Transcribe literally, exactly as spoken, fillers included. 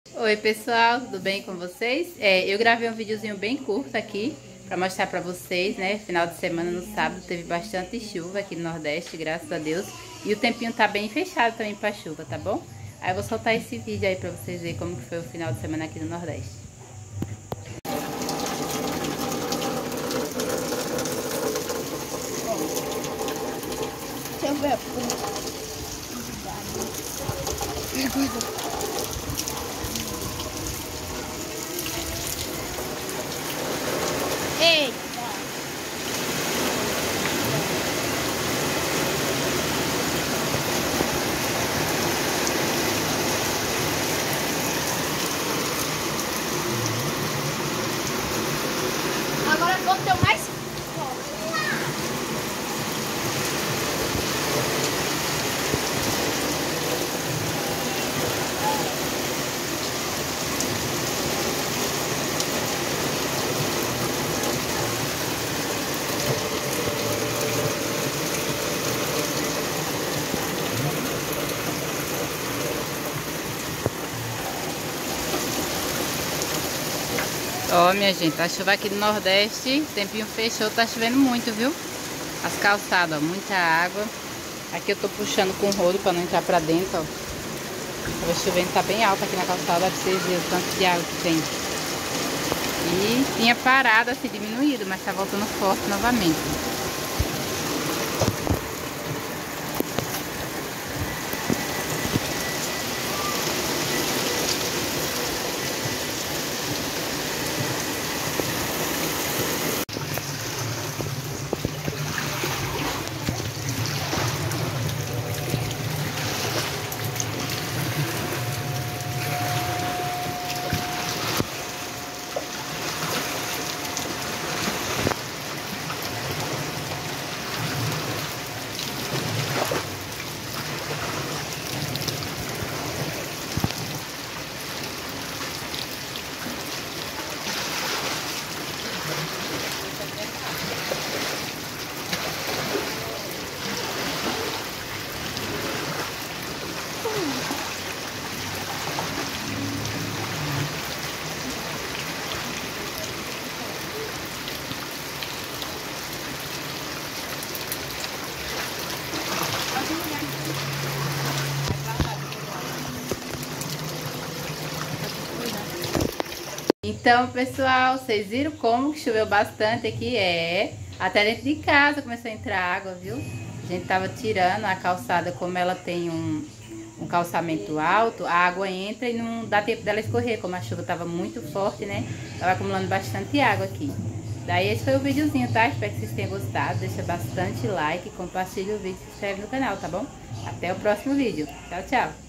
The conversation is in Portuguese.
Oi pessoal, tudo bem com vocês? É, eu gravei um videozinho bem curto aqui pra mostrar pra vocês, né? Final de semana no sábado teve bastante chuva aqui no Nordeste, graças a Deus. E o tempinho tá bem fechado também pra chuva, tá bom? Aí eu vou soltar esse vídeo aí pra vocês verem como que foi o final de semana aqui no Nordeste. Deixa eu ver. Eita! Agora vou ter mais. Ó, minha gente, a chuva aqui no Nordeste, o tempinho fechou, tá chovendo muito, viu? As calçadas, ó, muita água. Aqui eu tô puxando com o rodo pra não entrar pra dentro, ó. Tava chovendo, tá bem alta aqui na calçada, pra vocês verem o tanto de água que tem. E tinha parado, assim, diminuído, mas tá voltando forte novamente. Então, pessoal, vocês viram como que choveu bastante aqui? É, até dentro de casa começou a entrar água, viu? A gente tava tirando a calçada, como ela tem um, um calçamento alto, a água entra e não dá tempo dela escorrer, como a chuva tava muito forte, né? Tava acumulando bastante água aqui. Daí esse foi o videozinho, tá? Espero que vocês tenham gostado. Deixa bastante like, compartilha o vídeo e se inscreve no canal, tá bom? Até o próximo vídeo. Tchau, tchau!